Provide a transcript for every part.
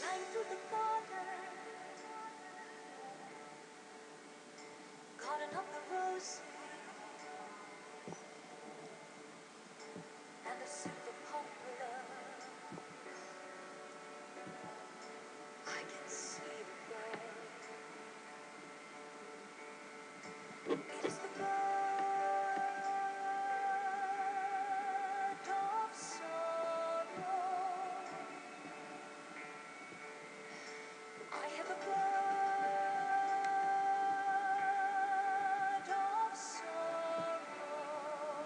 Flying through the garden, garden of the roses and the silver poplar. I can see the bird. It is the bird of sorrow. I have a bird of sorrow,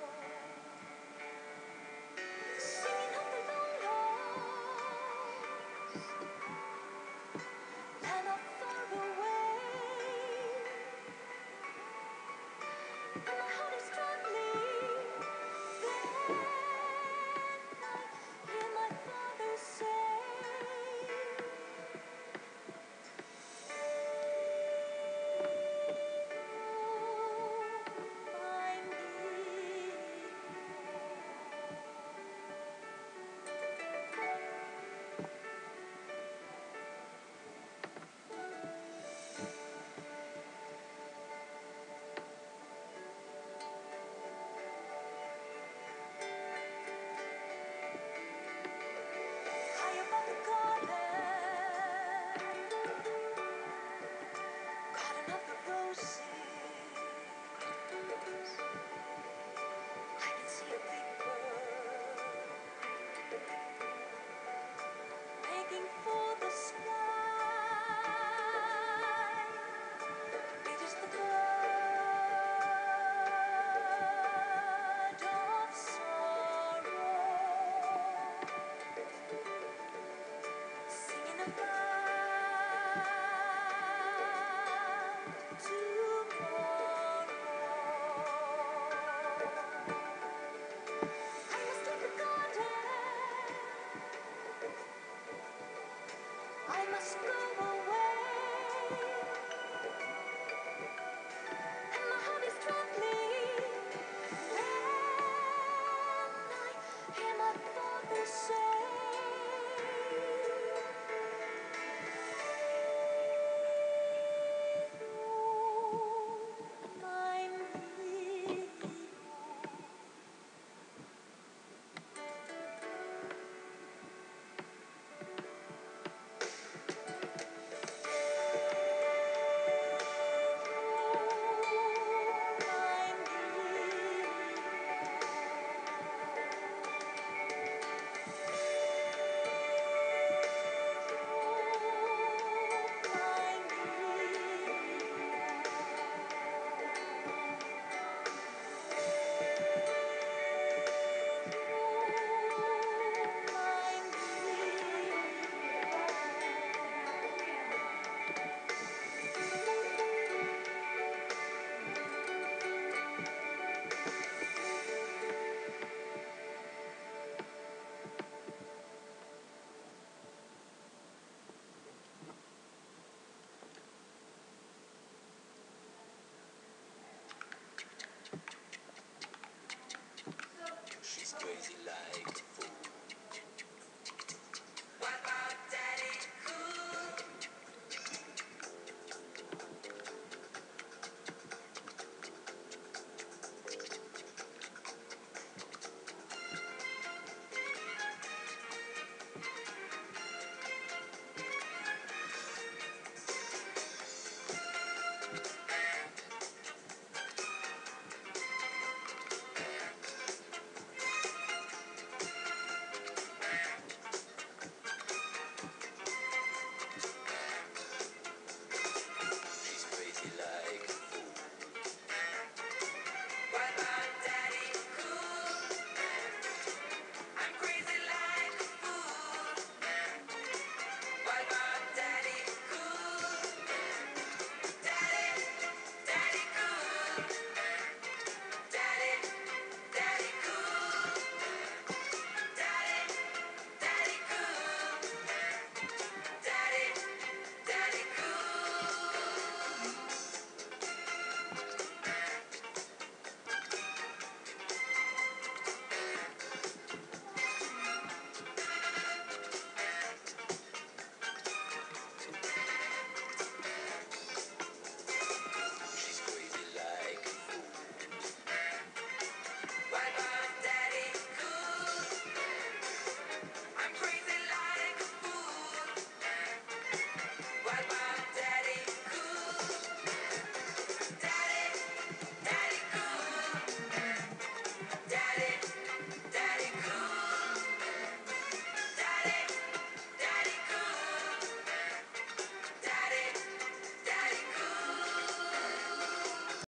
singing of the long lost land of far away, and my heart is trembling. Then I hear my father say, high above the garden, garden of the roses, I can see a big bird making for the sky. It is the bird of sorrow, singing about tomorrow. I must leave the garden, I must go away, and my heart is trembling. Then I hear my father say,